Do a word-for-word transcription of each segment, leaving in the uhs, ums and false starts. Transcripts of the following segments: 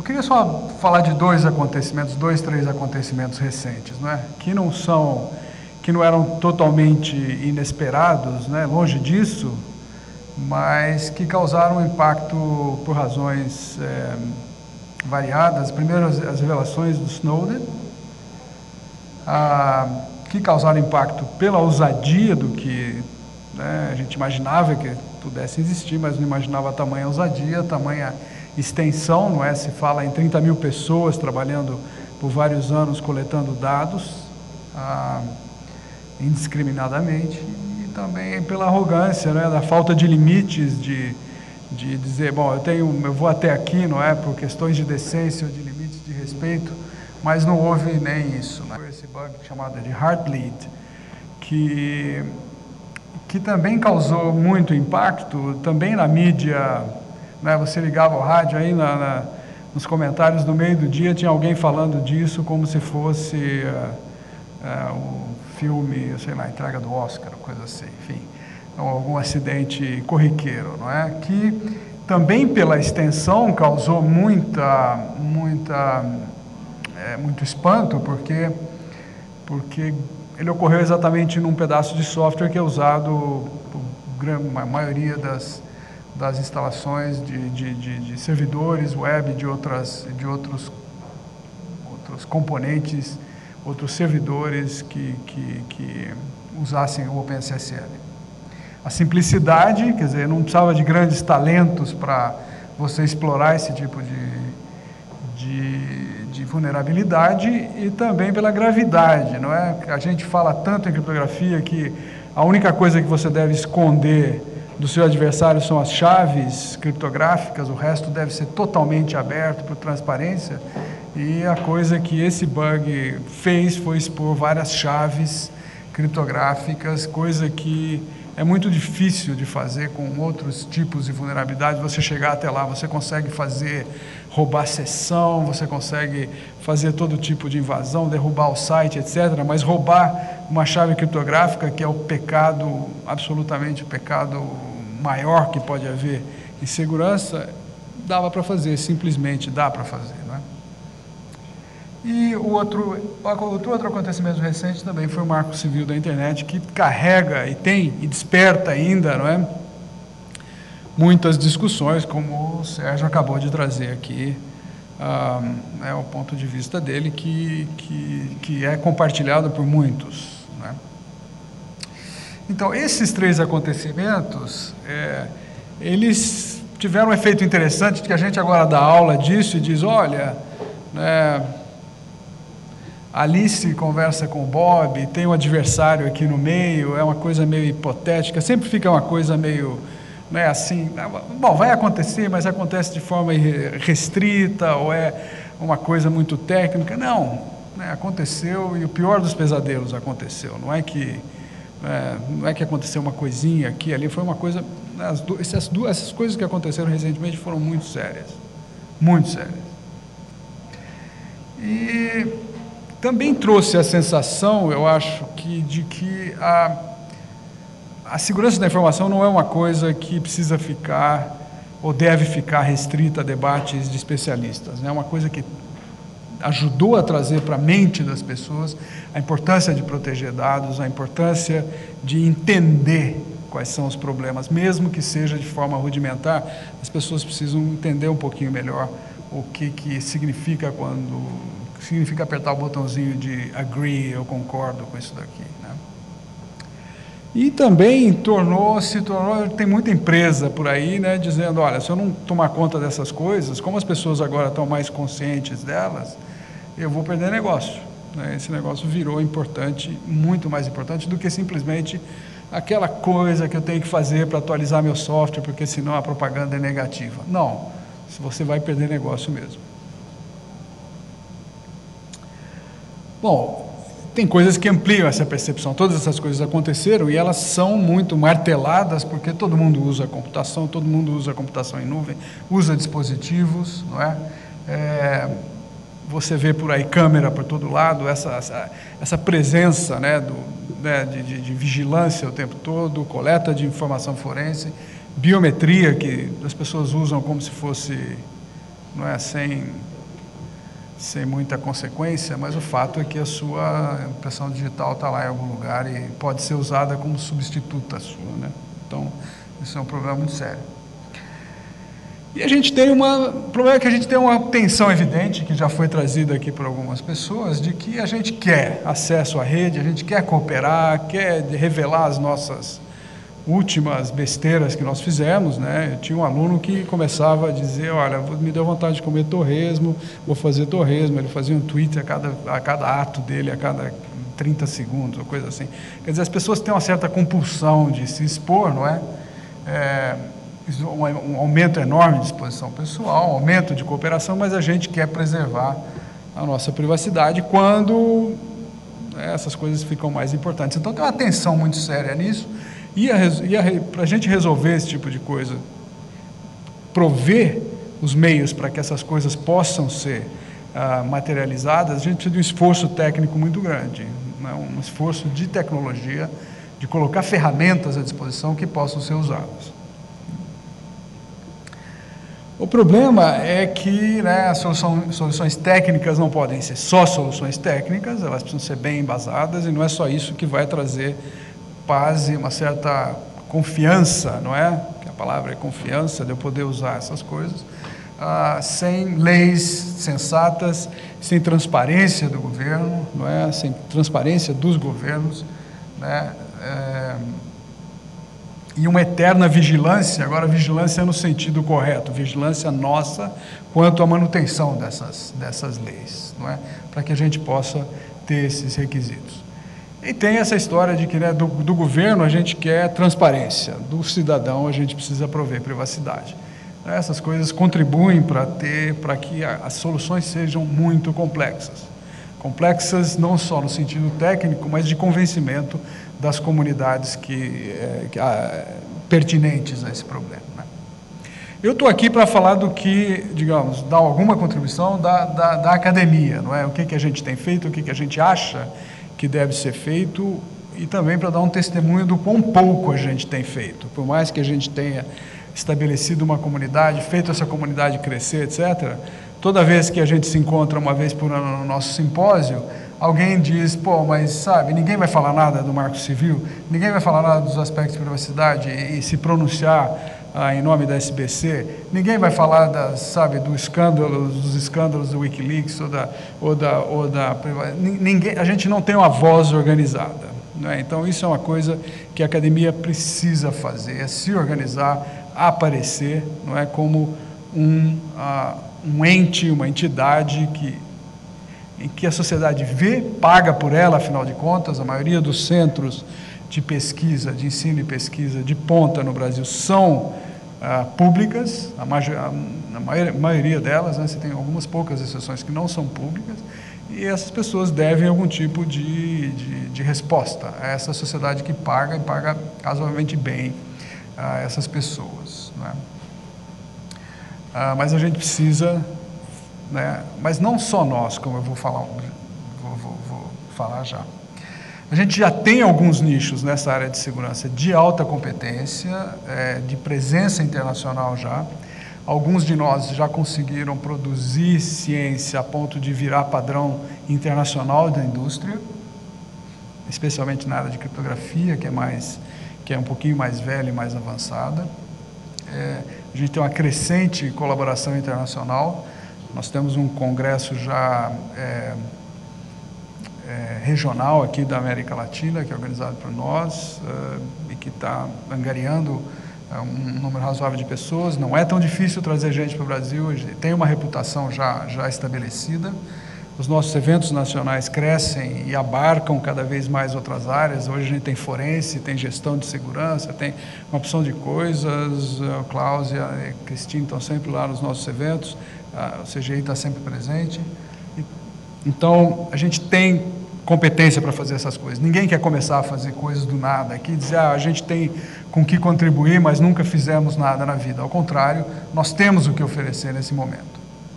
Eu queria só falar de dois acontecimentos, dois, três acontecimentos recentes, não é? Que não são, que não eram totalmente inesperados, né? Longe disso, mas que causaram um impacto por razões é, variadas. Primeiro, as, as revelações do Snowden, a, que causaram impacto pela ousadia do que, né, a gente imaginava que pudesse existir, mas não imaginava a tamanha ousadia, a tamanha extensão, não é? Se fala em trinta mil pessoas trabalhando por vários anos coletando dados ah, indiscriminadamente, e também pela arrogância, né, da falta de limites, de, de dizer, bom, eu, tenho, eu vou até aqui, não é, por questões de decência ou de limites de respeito, mas não houve nem isso, né? Esse bug chamado de Heartbleed, que, que também causou muito impacto, também na mídia. Né, você ligava o rádio aí na, na, nos comentários no meio do dia, tinha alguém falando disso como se fosse uh, uh, o filme, sei lá, entrega do Oscar, coisa assim, enfim, ou algum acidente corriqueiro, não é? Que também pela extensão causou muita, muita, é, muito espanto, porque, porque ele ocorreu exatamente num pedaço de software que é usado por a maioria das das instalações de, de, de, de servidores web, de, outras, de outros, outros componentes, outros servidores que, que, que usassem o OpenSSL. A simplicidade, quer dizer, não precisava de grandes talentos para você explorar esse tipo de, de, de vulnerabilidade, e também pela gravidade, não é? A gente fala tanto em criptografia que a única coisa que você deve esconder do seu adversário são as chaves criptográficas, o resto deve ser totalmente aberto por transparência, e a coisa que esse bug fez foi expor várias chaves criptográficas, coisa que é muito difícil de fazer com outros tipos de vulnerabilidade. Você chegar até lá, você consegue fazer, roubar sessão, você consegue fazer todo tipo de invasão, derrubar o site, etcétera, mas roubar uma chave criptográfica, que é o pecado, absolutamente o pecado maior que pode haver em segurança, dava para fazer, simplesmente dá para fazer, não é? E o outro, outro, outro acontecimento recente também foi o Marco Civil da Internet, que carrega e tem, e desperta ainda, não é? Muitas discussões, como o Sérgio acabou de trazer aqui, ah, é o ponto de vista dele, que, que, que é compartilhado por muitos, não é? Então, esses três acontecimentos, é, eles tiveram um efeito interessante, que a gente agora dá aula disso e diz, olha, né, Alice conversa com o Bob, tem um adversário aqui no meio, é uma coisa meio hipotética, sempre fica uma coisa meio, né, assim, bom, vai acontecer, mas acontece de forma restrita, ou é uma coisa muito técnica. Não, né, aconteceu, e o pior dos pesadelos aconteceu, não é que É, não é que aconteceu uma coisinha aqui, ali, foi uma coisa, as duas, essas, duas, essas coisas que aconteceram recentemente foram muito sérias, muito sérias. E também trouxe a sensação, eu acho, que, de que a, a segurança da informação não é uma coisa que precisa ficar, ou deve ficar restrita a debates de especialistas, né? É uma coisa que ajudou a trazer para a mente das pessoas a importância de proteger dados, a importância de entender quais são os problemas, mesmo que seja de forma rudimentar. As pessoas precisam entender um pouquinho melhor o que, que significa quando significa apertar o botãozinho de agree, eu concordo com isso daqui, né? E também tornou-se, tornou, tem muita empresa por aí, né, dizendo, olha, se eu não tomar conta dessas coisas, como as pessoas agora estão mais conscientes delas, eu vou perder negócio, né? Esse negócio virou importante, muito mais importante do que simplesmente aquela coisa que eu tenho que fazer para atualizar meu software, porque senão a propaganda é negativa. Não, você vai perder negócio mesmo. Bom, tem coisas que ampliam essa percepção. Todas essas coisas aconteceram e elas são muito marteladas, porque todo mundo usa computação, todo mundo usa computação em nuvem, usa dispositivos, não é? É, você vê por aí câmera por todo lado, essa, essa, essa presença, né, do, né, de, de, de vigilância o tempo todo, coleta de informação forense, biometria, que as pessoas usam como se fosse não é, sem, sem muita consequência, mas o fato é que a sua impressão digital está lá em algum lugar e pode ser usada como substituta sua, né? Então, isso é um problema muito sério. E a gente tem uma, o problema é que a gente tem uma tensão evidente, que já foi trazida aqui por algumas pessoas, de que a gente quer acesso à rede, a gente quer cooperar, quer revelar as nossas últimas besteiras que nós fizemos, né? Eu tinha um aluno que começava a dizer, olha, me deu vontade de comer torresmo, vou fazer torresmo, ele fazia um tweet a cada, a cada ato dele, a cada trinta segundos, ou coisa assim. Quer dizer, as pessoas têm uma certa compulsão de se expor, não é? É um aumento enorme de exposição pessoal, um aumento de cooperação, mas a gente quer preservar a nossa privacidade quando essas coisas ficam mais importantes. Então tem uma tensão muito séria nisso, e, e para a gente resolver esse tipo de coisa, prover os meios para que essas coisas possam ser ah, materializadas, a gente precisa de um esforço técnico muito grande, né? Um esforço de tecnologia, de colocar ferramentas à disposição que possam ser usadas. O problema é que, né, as solução, soluções técnicas não podem ser só soluções técnicas, elas precisam ser bem embasadas, e não é só isso que vai trazer paz e uma certa confiança, não é? Que a palavra é confiança, de eu poder usar essas coisas, ah, sem leis sensatas, sem transparência do governo, não é? Sem transparência dos governos, né? É, e uma eterna vigilância, agora vigilância no sentido correto, vigilância nossa quanto à manutenção dessas, dessas leis, não é? Para que a gente possa ter esses requisitos. E tem essa história de que, né, do, do governo a gente quer transparência, do cidadão a gente precisa prover privacidade. Essas coisas contribuem para ter, para que a, as soluções sejam muito complexas. Complexas não só no sentido técnico, mas de convencimento das comunidades que, é, que, ah, pertinentes a esse problema, né? Eu estou aqui para falar do que, digamos, dar alguma contribuição da, da, da academia, não é? O que, que a gente tem feito, o que, que a gente acha que deve ser feito, e também para dar um testemunho do quão pouco a gente tem feito. Por mais que a gente tenha estabelecido uma comunidade, feito essa comunidade crescer, etcétera, toda vez que a gente se encontra uma vez por ano no nosso simpósio, alguém diz, pô, mas sabe, ninguém vai falar nada do Marco Civil, ninguém vai falar nada dos aspectos de privacidade e, e se pronunciar ah, em nome da S B C, ninguém vai falar, das, sabe, do escândalo, dos escândalos do Wikileaks ou da, ou da, ou da ninguém, a gente não tem uma voz organizada, né? Então isso é uma coisa que a academia precisa fazer, é se organizar, aparecer, não é, como um, ah, um ente, uma entidade que em que a sociedade vê, paga por ela, afinal de contas, a maioria dos centros de pesquisa, de ensino e pesquisa de ponta no Brasil são ah, públicas, a, major, a maioria, maioria delas, né, você tem algumas poucas exceções que não são públicas, e essas pessoas devem algum tipo de, de, de resposta a essa sociedade que paga, e paga razoavelmente bem a essas pessoas, né? Ah, mas a gente precisa... Né? Mas não só nós, como eu vou falar, vou, vou, vou falar já. A gente já tem alguns nichos nessa área de segurança de alta competência, é, de presença internacional já. Alguns de nós já conseguiram produzir ciência a ponto de virar padrão internacional da indústria, especialmente na área de criptografia, que é, mais, que é um pouquinho mais velha e mais avançada. É, a gente tem uma crescente colaboração internacional. Nós temos um congresso já é, é, regional aqui da América Latina, que é organizado por nós, é, e que está angariando é, um número razoável de pessoas. Não é tão difícil trazer gente para o Brasil, tem uma reputação já, já estabelecida. Os nossos eventos nacionais crescem e abarcam cada vez mais outras áreas. Hoje a gente tem forense, tem gestão de segurança, tem uma opção de coisas. O Klaus e a Cristina estão sempre lá nos nossos eventos. O C G I está sempre presente. Então, a gente tem competência para fazer essas coisas. Ninguém quer começar a fazer coisas do nada aqui, dizer, ah, a gente tem com que contribuir, mas nunca fizemos nada na vida. Ao contrário, nós temos o que oferecer nesse momento.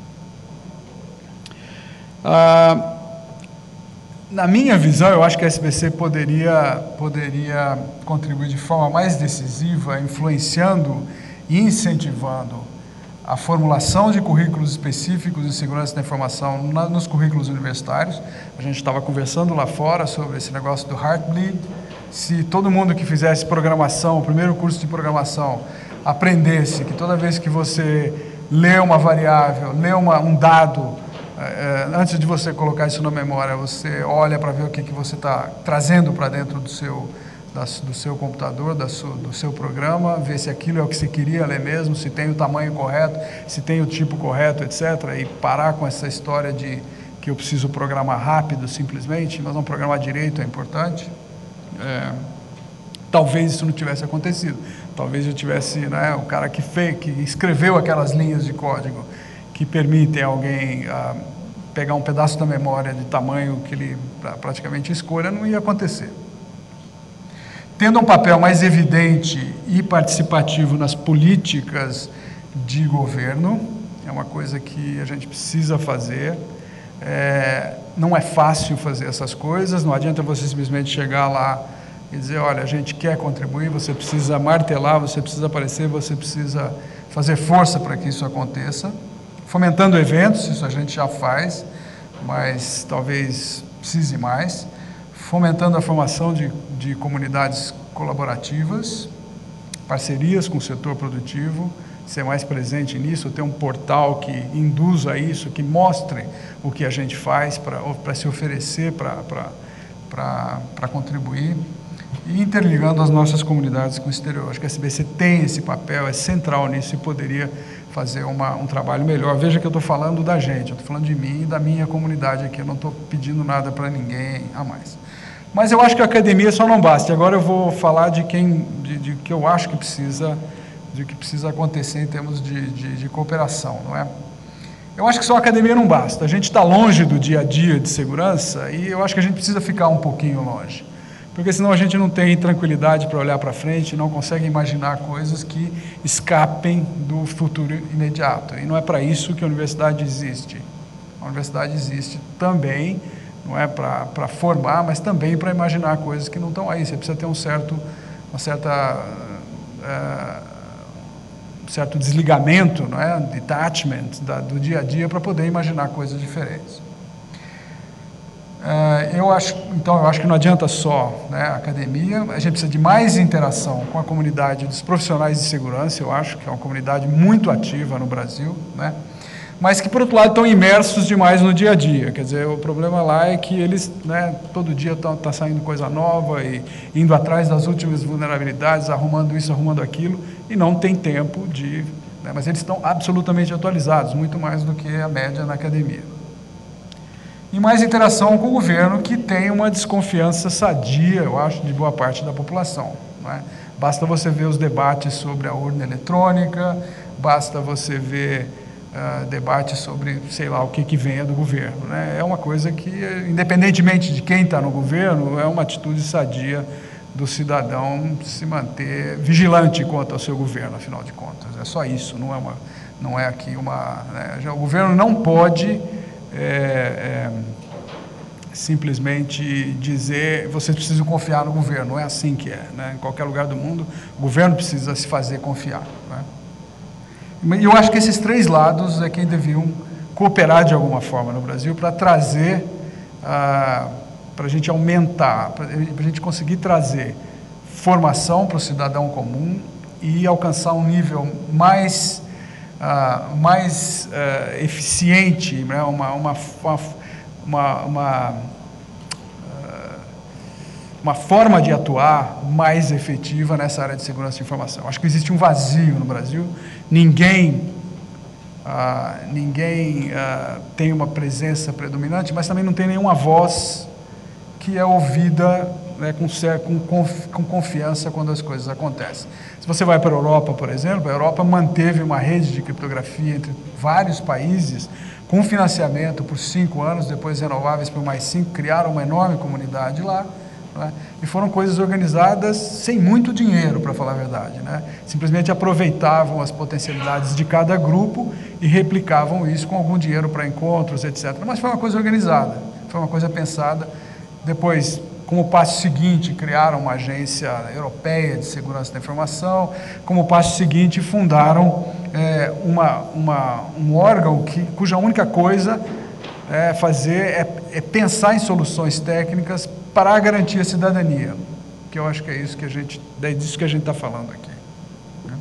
Ah, na minha visão, eu acho que a S B C poderia, poderia contribuir de forma mais decisiva, influenciando e incentivando a formulação de currículos específicos de segurança da informação na, nos currículos universitários. A gente estava conversando lá fora sobre esse negócio do Heartbleed. Se todo mundo que fizesse programação, o primeiro curso de programação, aprendesse que toda vez que você lê uma variável, lê uma, um dado, é, antes de você colocar isso na memória, você olha para ver o que, que você está trazendo para dentro do seu, da, do seu computador, da sua, do seu programa, ver se aquilo é o que você queria ler mesmo, se tem o tamanho correto, se tem o tipo correto, etcétera. E parar com essa história de que eu preciso programar rápido, simplesmente, mas não programar direito é importante. É, talvez isso não tivesse acontecido. Talvez eu tivesse, né, o cara que fez, que escreveu aquelas linhas de código que permitem alguém ah, pegar um pedaço da memória de tamanho que ele praticamente escolha, não ia acontecer. Tendo um papel mais evidente e participativo nas políticas de governo, é uma coisa que a gente precisa fazer. É, não é fácil fazer essas coisas, não adianta você simplesmente chegar lá e dizer, olha, a gente quer contribuir, você precisa martelar, você precisa aparecer, você precisa fazer força para que isso aconteça. Fomentando eventos, isso a gente já faz, mas talvez precise mais. Fomentando a formação de, de comunidades colaborativas, parcerias com o setor produtivo, ser mais presente nisso, ter um portal que induza isso, que mostre o que a gente faz para se oferecer, para contribuir, e interligando as nossas comunidades com o exterior. Acho que a S B C tem esse papel, é central nisso e poderia fazer uma, um trabalho melhor. Veja que eu estou falando da gente, eu estou falando de mim e da minha comunidade aqui, eu não estou pedindo nada para ninguém a mais. Mas eu acho que a academia só não basta. Agora eu vou falar de quem, de, de que eu acho que precisa, de que precisa acontecer em termos de, de, de cooperação, não é? Eu acho que só a academia não basta. A gente está longe do dia a dia de segurança e eu acho que a gente precisa ficar um pouquinho longe. Porque senão a gente não tem tranquilidade para olhar para frente, não consegue imaginar coisas que escapem do futuro imediato. E não é para isso que a universidade existe. A universidade existe também, não é para para formar, mas também para imaginar coisas que não estão aí. Você precisa ter um certo, uma certa, uh, um certo desligamento, não é? Detachment da, do dia a dia para poder imaginar coisas diferentes. Uh, eu acho, então, eu acho que não adianta só, né, a academia, a gente precisa de mais interação com a comunidade dos profissionais de segurança, eu acho que é uma comunidade muito ativa no Brasil, né, mas que, por outro lado, estão imersos demais no dia a dia. Quer dizer, o problema lá é que eles, né, todo dia estão tá saindo coisa nova e indo atrás das últimas vulnerabilidades, arrumando isso, arrumando aquilo, e não tem tempo de... Né, mas eles estão absolutamente atualizados, muito mais do que a média na academia. E mais interação com o governo, que tem uma desconfiança sadia, eu acho, de boa parte da população, não é? Basta você ver os debates sobre a urna eletrônica, basta você ver uh, debates sobre, sei lá, o que, que venha do governo, né? É uma coisa que, independentemente de quem está no governo, é uma atitude sadia do cidadão se manter vigilante quanto ao seu governo, afinal de contas. É só isso, não é, uma, não é aqui uma... Né? Já o governo não pode... É, é, simplesmente dizer, vocês precisam confiar no governo, não é assim que é, né? Em qualquer lugar do mundo, o governo precisa se fazer confiar, né? E eu acho que esses três lados é quem deviam cooperar de alguma forma no Brasil para trazer, ah, para a gente aumentar, para a gente conseguir trazer formação para o cidadão comum e alcançar um nível mais Uh, mais uh, eficiente, né? uma, uma, uma, uma, uh, uma forma de atuar mais efetiva nessa área de segurança de informação. Acho que existe um vazio no Brasil, ninguém, uh, ninguém uh, tem uma presença predominante, mas também não tem nenhuma voz que é ouvida, né, com, com, com confiança quando as coisas acontecem. Se você vai para a Europa, por exemplo, a Europa manteve uma rede de criptografia entre vários países, com financiamento por cinco anos, depois renováveis por mais cinco, criaram uma enorme comunidade lá, né, e foram coisas organizadas sem muito dinheiro, para falar a verdade, né, simplesmente aproveitavam as potencialidades de cada grupo e replicavam isso com algum dinheiro para encontros, etcétera. Mas foi uma coisa organizada, foi uma coisa pensada. Depois, como passo seguinte, criaram uma agência europeia de segurança da informação. Como passo seguinte, fundaram é, uma, uma, um órgão que, cuja única coisa é fazer é, é pensar em soluções técnicas para garantir a cidadania, que eu acho que é isso que a gente, é disso que a gente está falando aqui. Né?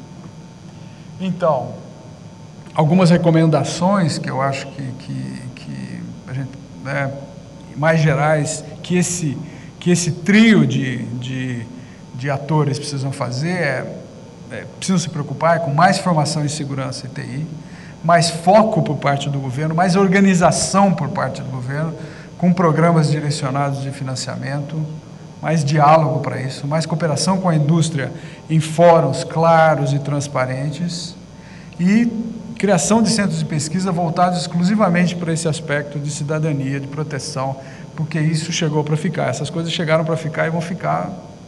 Então, algumas recomendações que eu acho que, que, que a gente, né, mais gerais, que esse, que esse trio de, de, de atores precisam fazer é, é, precisam se preocupar com mais formação em segurança e T I, mais foco por parte do governo, mais organização por parte do governo, com programas direcionados de financiamento, mais diálogo para isso, mais cooperação com a indústria em fóruns claros e transparentes e criação de centros de pesquisa voltados exclusivamente para esse aspecto de cidadania, de proteção, porque isso chegou para ficar. Essas coisas chegaram para ficar e vão ficar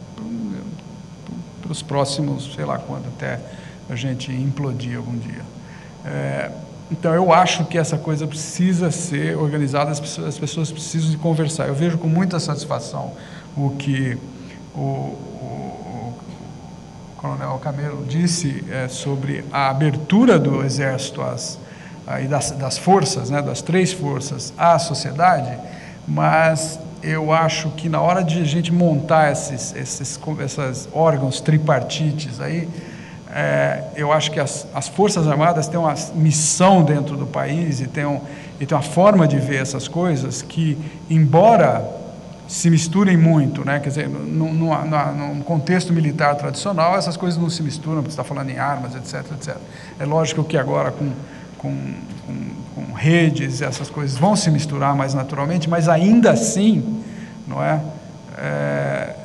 para os próximos, sei lá quando, até a gente implodir algum dia. É, então, eu acho que essa coisa precisa ser organizada, as pessoas, as pessoas precisam de conversar. Eu vejo com muita satisfação o que o, o, o Coronel Camelo disse é, sobre a abertura do Exército às, a, e das, das forças, né, das três forças, à sociedade, mas eu acho que na hora de a gente montar esses, esses, esses órgãos tripartites aí, É, eu acho que as, as Forças Armadas têm uma missão dentro do país e têm, um, e têm uma forma de ver essas coisas que, embora se misturem muito, né, quer dizer, num, num, num contexto militar tradicional, essas coisas não se misturam, porque você está falando em armas, etc, etcétera. É lógico que agora com, com, com, com redes, essas coisas vão se misturar mais naturalmente, mas ainda assim, não é? é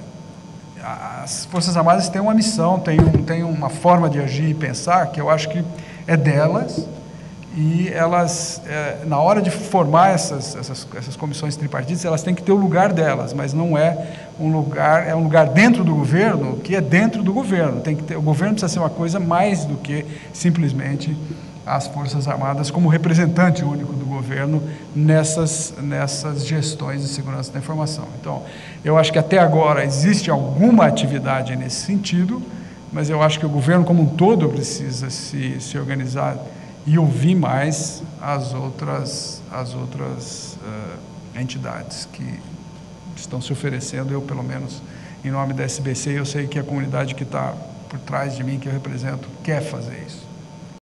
As Forças Armadas têm uma missão, têm, um, têm uma forma de agir e pensar que eu acho que é delas, e elas, é, na hora de formar essas, essas, essas comissões tripartitas, elas têm que ter o lugar delas, mas não é um lugar, é um lugar dentro do governo, que é dentro do governo. Tem que ter, o governo precisa ser uma coisa mais do que simplesmente as Forças Armadas como representante único do governo nessas, nessas gestões de segurança da informação. Então, eu acho que até agora existe alguma atividade nesse sentido, mas eu acho que o governo como um todo precisa se, se organizar e ouvir mais as outras, as outras uh, entidades que estão se oferecendo. Eu, pelo menos, em nome da S B C, eu sei que a comunidade que está por trás de mim, que eu represento, quer fazer isso.